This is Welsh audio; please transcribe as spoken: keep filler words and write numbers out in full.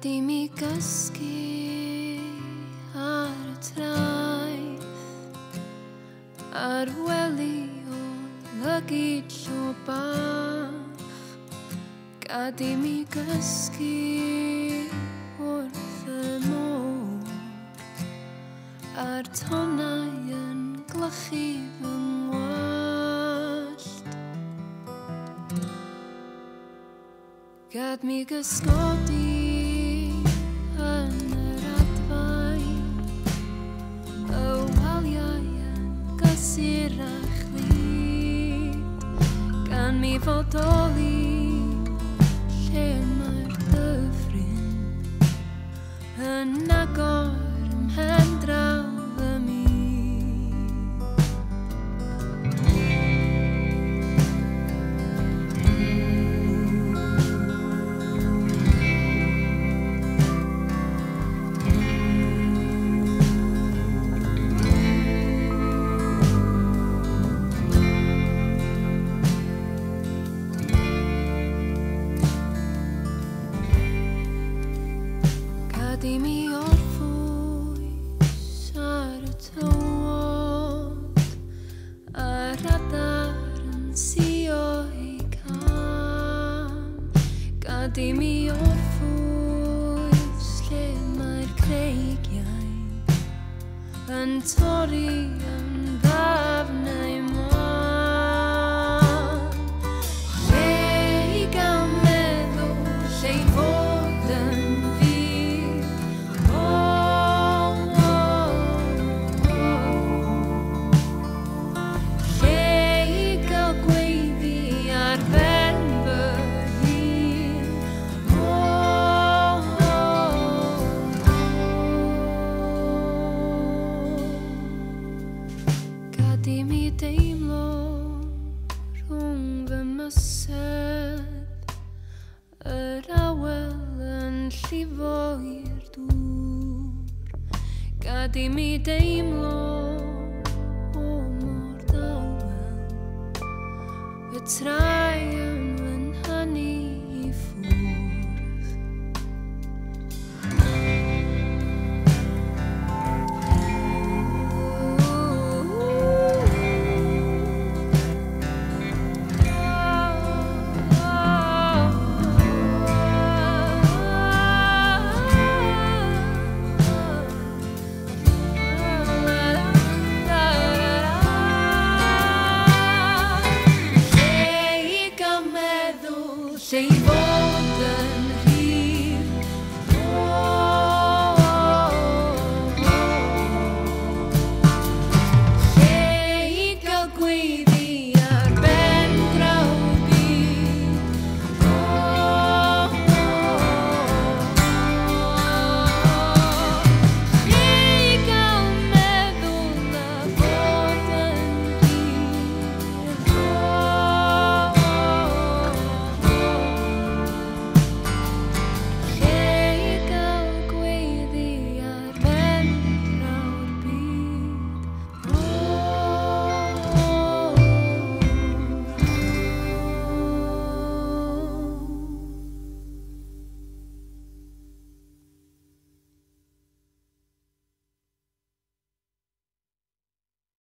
Gad i mi gysgu ar y traeth, ar wely o lygyd llo bach. Gad i mi gysgu wrth y môr, a'r tonnau yn glychu fy ngwallt. Gad mi gysgodi yn yr adfaen, y waliau yn gysur a chlyd. Gan mi fodoli lle mae'r dyffryn yn agor ymhen draw fy mi. Gad i mi orffwys ar y tywod, a'r adar yn sio ei cam. Gad i mi orffwys lle mae'r creigiau yn torri yn ddafnau man. Lle i gael meddwl, lle i fod yn Gad i mi deimlo rhwng fy mysedd, yr awel yn llifo i'r dŵr. Gad i mi deimlo o mor dawel, y trai yn fy nhanu i ffwrdd. Lle i fod